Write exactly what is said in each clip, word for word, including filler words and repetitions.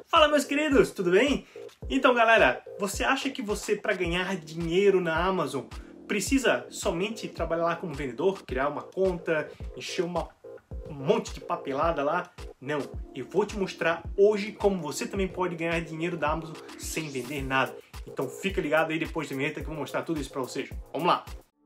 Fala, meus queridos, tudo bem? Então, galera, você acha que você, para ganhar dinheiro na Amazon, precisa somente trabalhar lá como vendedor, criar uma conta, encher uma, um monte de papelada lá? Não, eu vou te mostrar hoje como você também pode ganhar dinheiro da Amazon sem vender nada. Então fica ligado aí depois da vinheta que eu vou mostrar tudo isso para vocês. Vamos lá!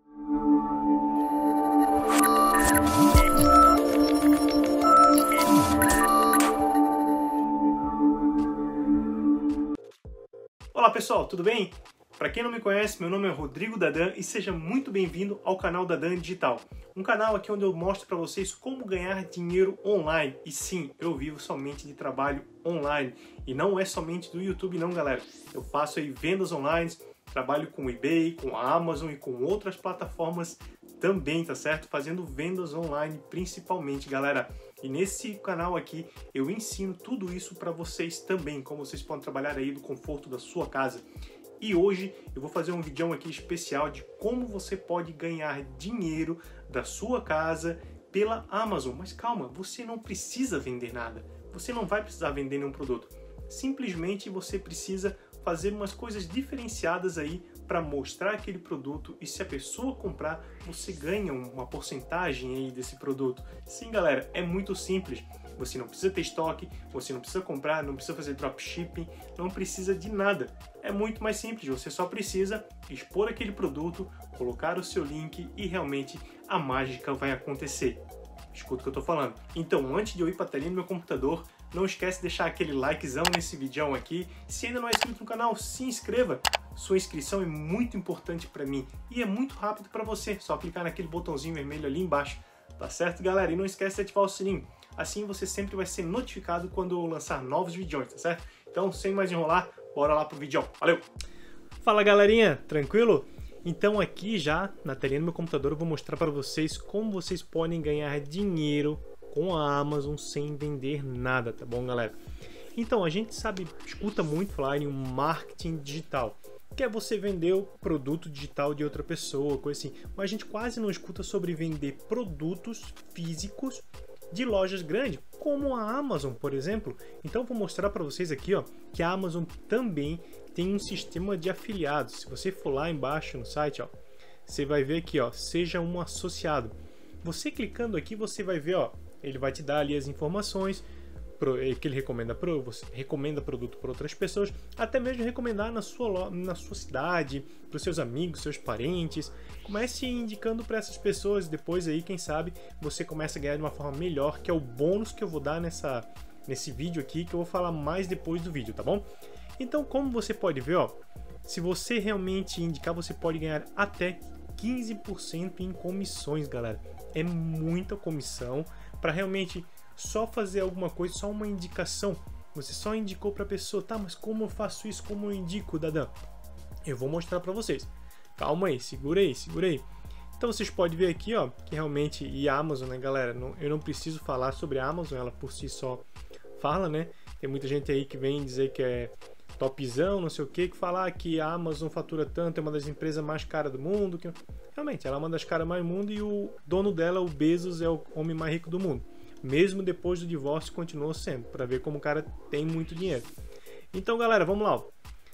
Olá pessoal, tudo bem? Para quem não me conhece, meu nome é Rodrigo Dadan e seja muito bem-vindo ao canal Dadan Digital. Um canal aqui onde eu mostro para vocês como ganhar dinheiro online. E sim, eu vivo somente de trabalho online. E não é somente do YouTube não, galera. Eu faço aí vendas online, trabalho com o eBay, com a Amazon e com outras plataformas também, tá certo? Fazendo vendas online principalmente, galera. E nesse canal aqui eu ensino tudo isso para vocês também, como vocês podem trabalhar aí do conforto da sua casa. E hoje eu vou fazer um vídeo aqui especial de como você pode ganhar dinheiro da sua casa pela Amazon. Mas calma, você não precisa vender nada. Você não vai precisar vender nenhum produto. Simplesmente você precisa fazer umas coisas diferenciadas aí para mostrar aquele produto, e se a pessoa comprar, você ganha uma porcentagem aí desse produto. Sim, galera, é muito simples. Você não precisa ter estoque, você não precisa comprar, não precisa fazer dropshipping, não precisa de nada. É muito mais simples, você só precisa expor aquele produto, colocar o seu link e realmente a mágica vai acontecer. Escuta o que eu tô falando. Então, antes de eu ir para a telinha do meu computador, não esquece de deixar aquele likezão nesse vídeo aqui. Se ainda não é inscrito no canal, se inscreva. Sua inscrição é muito importante para mim e é muito rápido para você. Só clicar naquele botãozinho vermelho ali embaixo. Tá certo, galera? E não esquece de ativar o sininho. Assim você sempre vai ser notificado quando eu lançar novos vídeos, tá certo? Então, sem mais enrolar, bora lá pro vídeo. Valeu! Fala, galerinha! Tranquilo? Então aqui já na telinha do meu computador eu vou mostrar para vocês como vocês podem ganhar dinheiro com a Amazon sem vender nada, tá bom, galera? Então a gente sabe, escuta muito falar em um marketing digital, que é você vender o produto digital de outra pessoa, coisa assim, mas a gente quase não escuta sobre vender produtos físicos de lojas grandes, como a Amazon, por exemplo. Então vou mostrar para vocês aqui, ó, que a Amazon também tem um sistema de afiliados. Se você for lá embaixo no site, ó, você vai ver aqui, ó, seja um associado. Você clicando aqui, você vai ver, ó, ele vai te dar ali as informações pro, que ele recomenda, pro, você recomenda produto para outras pessoas, até mesmo recomendar na sua, na sua cidade, para os seus amigos, seus parentes. Comece indicando para essas pessoas, depois aí, quem sabe, você começa a ganhar de uma forma melhor, que é o bônus que eu vou dar nessa, nesse vídeo aqui, que eu vou falar mais depois do vídeo, tá bom? Então, como você pode ver, ó, se você realmente indicar, você pode ganhar até quinze por cento em comissões, galera. É muita comissão para realmente só fazer alguma coisa, só uma indicação. Você só indicou para a pessoa, tá, mas como eu faço isso, como eu indico, Dadan? Eu vou mostrar para vocês. Calma aí, segura aí, segura aí. Então vocês podem ver aqui, ó, que realmente, e a Amazon, né, galera, não, eu não preciso falar sobre a Amazon, ela por si só fala, né? Tem muita gente aí que vem dizer que é topzão, não sei o que, que falar que a Amazon fatura tanto, é uma das empresas mais caras do mundo. Que... Realmente, ela é uma das caras mais do mundo e o dono dela, o Bezos, é o homem mais rico do mundo. Mesmo depois do divórcio, continua sendo, para ver como o cara tem muito dinheiro. Então, galera, vamos lá. Ó.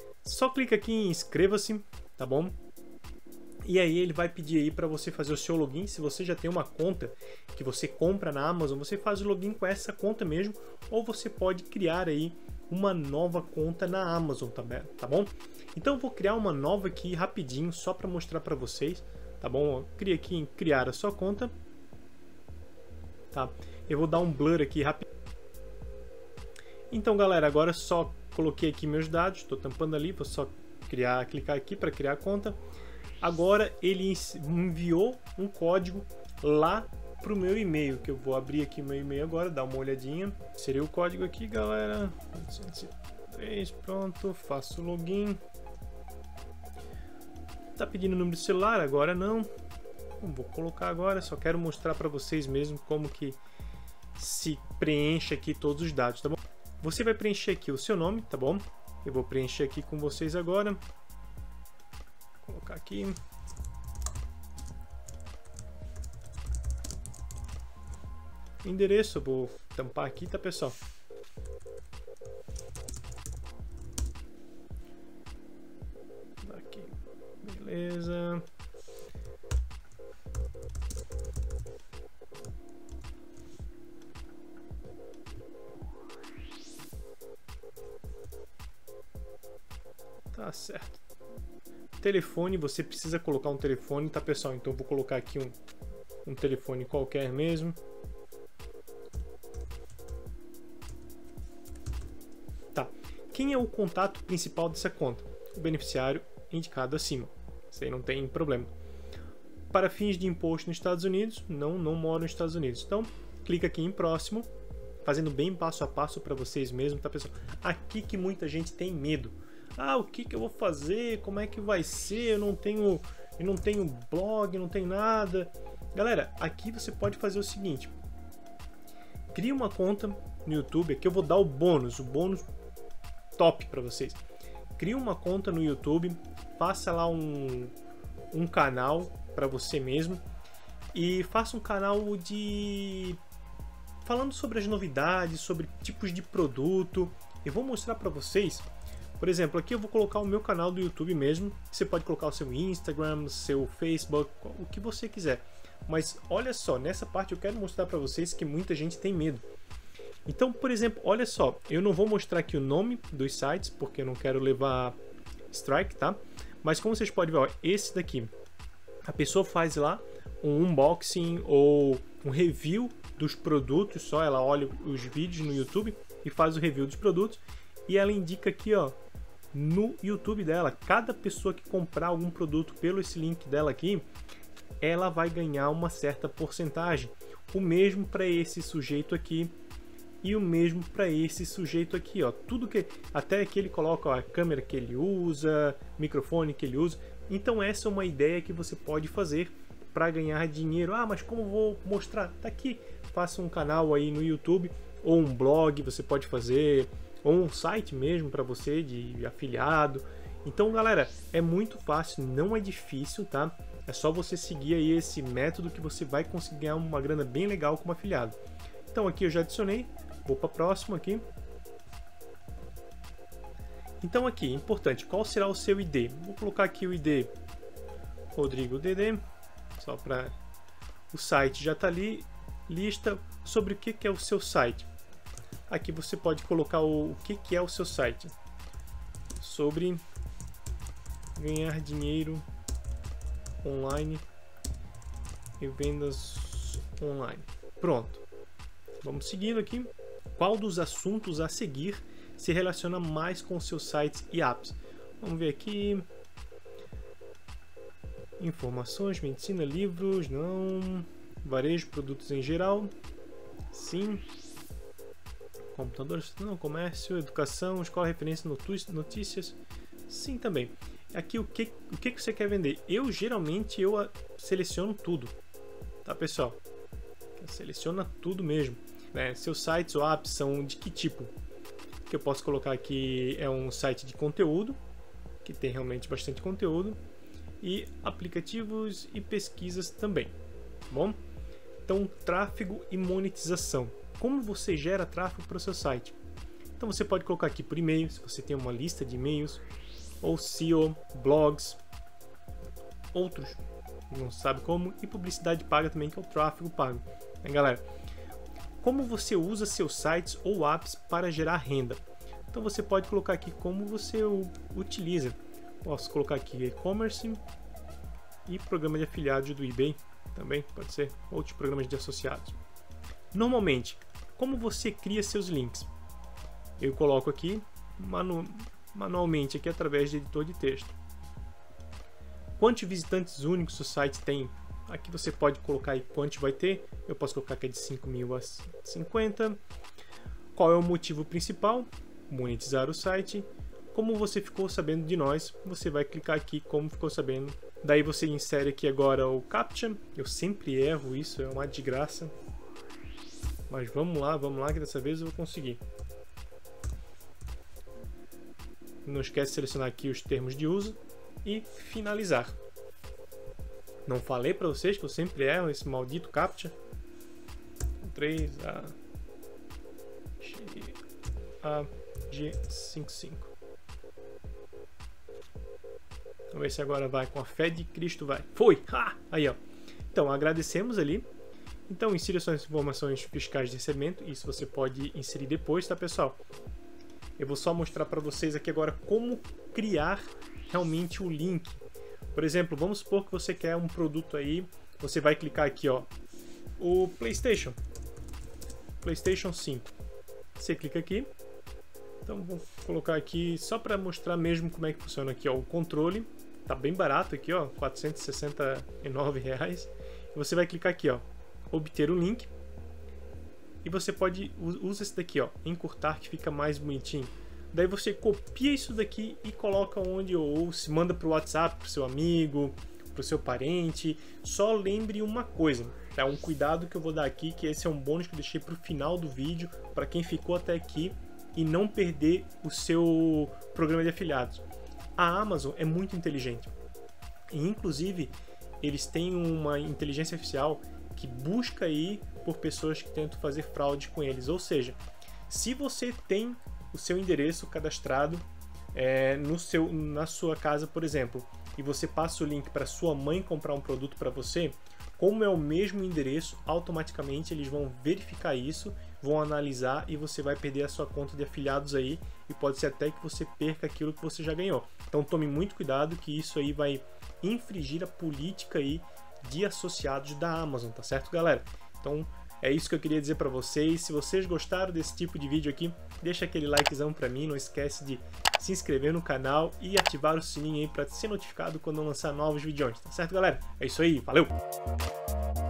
Só clica aqui em inscreva-se, tá bom? E aí ele vai pedir aí para você fazer o seu login. Se você já tem uma conta que você compra na Amazon, você faz o login com essa conta mesmo, ou você pode criar aí uma nova conta na Amazon também, tá bom? Então eu vou criar uma nova aqui rapidinho, só para mostrar para vocês, tá bom? Cria aqui em criar a sua conta, tá? Eu vou dar um blur aqui rápido. Então, galera, agora só coloquei aqui meus dados, estou tampando ali, vou só criar, clicar aqui para criar a conta. Agora ele enviou um código lá para o meu e-mail, que eu vou abrir aqui meu e-mail agora, dar uma olhadinha. Seria o código aqui, galera. oitocentos e três, pronto, faço o login. Tá pedindo o número de celular, agora não. Não vou colocar agora, só quero mostrar para vocês mesmo como que se preenche aqui todos os dados, tá bom? Você vai preencher aqui o seu nome, tá bom? Eu vou preencher aqui com vocês agora. Vou colocar aqui. Endereço, eu vou tampar aqui, tá, pessoal? Tá certo. Telefone, você precisa colocar um telefone, tá pessoal? Então eu vou colocar aqui um, um telefone qualquer mesmo. Tá. Quem é o contato principal dessa conta? O beneficiário indicado acima. Isso aí não tem problema. Para fins de imposto nos Estados Unidos, não, não moro nos Estados Unidos. Então, clica aqui em próximo, fazendo bem passo a passo para vocês mesmos, tá pessoal? Aqui que muita gente tem medo. Ah, o que que eu vou fazer? Como é que vai ser? Eu não tenho, eu não tenho blog, não tenho nada. Galera, aqui você pode fazer o seguinte. Cria uma conta no YouTube, aqui eu vou dar o bônus, o bônus top para vocês. Cria uma conta no YouTube, faça lá um, um canal para você mesmo e faça um canal de falando sobre as novidades, sobre tipos de produto. Eu vou mostrar para vocês. Por exemplo, aqui eu vou colocar o meu canal do YouTube mesmo. Você pode colocar o seu Instagram, seu Facebook, o que você quiser. Mas olha só, nessa parte eu quero mostrar para vocês que muita gente tem medo. Então, por exemplo, olha só, eu não vou mostrar aqui o nome dos sites, porque eu não quero levar strike, tá? Mas como vocês podem ver, ó, esse daqui, a pessoa faz lá um unboxing ou um review dos produtos, só ela olha os vídeos no YouTube e faz o review dos produtos. E ela indica aqui, ó, no YouTube dela, cada pessoa que comprar algum produto pelo esse link dela aqui, ela vai ganhar uma certa porcentagem. O mesmo para esse sujeito aqui e o mesmo para esse sujeito aqui, ó. Tudo que até que ele coloca, ó, a câmera que ele usa, microfone que ele usa. Então essa é uma ideia que você pode fazer para ganhar dinheiro. Ah, mas como vou mostrar? Tá aqui. Faça um canal aí no YouTube ou um blog, você pode fazer, ou um site mesmo para você de afiliado. Então, galera, é muito fácil, não é difícil, tá? É só você seguir aí esse método que você vai conseguir ganhar uma grana bem legal como afiliado. Então aqui eu já adicionei, vou para próximo aqui. Então aqui, importante, qual será o seu I D? Vou colocar aqui o I D Rodrigo D D, só para o site já tá ali, lista sobre o que que é o seu site. Aqui você pode colocar o, o que que é o seu site. Sobre ganhar dinheiro online e vendas online. Pronto. Vamos seguindo aqui. Qual dos assuntos a seguir se relaciona mais com seus sites e apps? Vamos ver aqui. Informações, medicina, livros, não. Varejo, produtos em geral. Sim. Computadores, não. Comércio, educação, escola, referência, notícias. Sim, também. Aqui o que, o que você quer vender? Eu geralmente eu seleciono tudo, tá pessoal? Seleciona tudo mesmo, né? Seus sites ou apps são de que tipo? Que eu posso colocar aqui é um site de conteúdo, que tem realmente bastante conteúdo, e aplicativos e pesquisas também, tá bom? Então, tráfego e monetização. Como você gera tráfego para o seu site? Então você pode colocar aqui por e-mail, se você tem uma lista de e-mails, ou S E O, blogs, outros, não sabe como, e publicidade paga também, que é o tráfego pago. Né, galera? Como você usa seus sites ou apps para gerar renda? Então você pode colocar aqui como você o utiliza. Posso colocar aqui e-commerce e programa de afiliados do eBay, também pode ser, outros programas de associados. Normalmente, como você cria seus links? Eu coloco aqui manu manualmente aqui através de editor de texto. Quantos visitantes únicos o site tem? Aqui você pode colocar aí quantos vai ter. Eu posso colocar que é de cinco mil a cinquenta. Qual é o motivo principal? Monetizar o site. Como você ficou sabendo de nós? Você vai clicar aqui como ficou sabendo. Daí você insere aqui agora o CAPTCHA. Eu sempre erro isso, é uma desgraça. Mas vamos lá, vamos lá que dessa vez eu vou conseguir. Não esquece de selecionar aqui os termos de uso e finalizar. Não falei para vocês que eu sempre erro esse maldito CAPTCHA. três A G cinquenta e cinco. Vamos ver se agora vai. Com a fé de Cristo vai. Foi! Ha! Aí, ó. Então, agradecemos ali. Então, insira suas informações fiscais de recebimento. Isso você pode inserir depois, tá, pessoal? Eu vou só mostrar para vocês aqui agora como criar realmente o link. Por exemplo, vamos supor que você quer um produto aí, você vai clicar aqui, ó, o PlayStation, PlayStation cinco. Você clica aqui. Então vou colocar aqui só para mostrar mesmo como é que funciona aqui, ó, o controle. Tá bem barato aqui, ó, quatrocentos e sessenta e nove reais. E você vai clicar aqui, ó, obter o link. E você pode usa esse daqui, ó, encurtar, que fica mais bonitinho. Daí você copia isso daqui e coloca onde, ou se manda para o WhatsApp para o seu amigo, para o seu parente. Só lembre uma coisa, tá? Um cuidado que eu vou dar aqui, que esse é um bônus que eu deixei para o final do vídeo, para quem ficou até aqui e não perder o seu programa de afiliados. A Amazon é muito inteligente e, inclusive, eles têm uma inteligência artificial que busca aí por pessoas que tentam fazer fraude com eles. Ou seja, se você tem o seu endereço cadastrado é, no seu, na sua casa, por exemplo, e você passa o link para sua mãe comprar um produto para você, como é o mesmo endereço, automaticamente eles vão verificar isso, vão analisar e você vai perder a sua conta de afiliados aí, e pode ser até que você perca aquilo que você já ganhou. Então tome muito cuidado, que isso aí vai infringir a política aí de associados da Amazon, tá certo, galera? Então é isso que eu queria dizer para vocês. Se vocês gostaram desse tipo de vídeo aqui, deixa aquele likezão para mim, não esquece de se inscrever no canal e ativar o sininho aí para ser notificado quando eu lançar novos vídeos, tá certo, galera? É isso aí, valeu!